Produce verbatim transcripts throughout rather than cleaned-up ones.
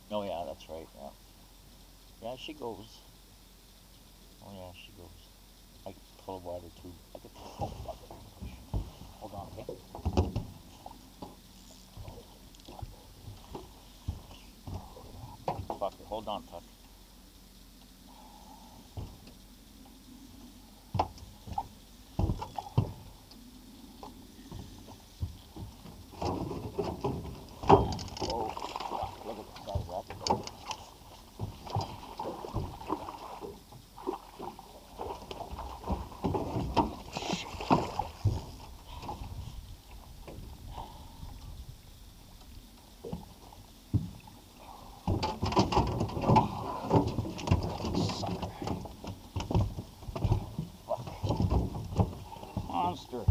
Oh yeah, that's right, yeah. Yeah, she goes. Oh yeah, she goes. I can pull a water too. I can pull, oh fuck it, push. Hold on, okay? Fuck it, hold on, Tuck. Oh, fuck, look at the size of that boat. Monster.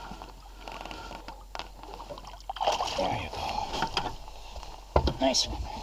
There you go. Nice one.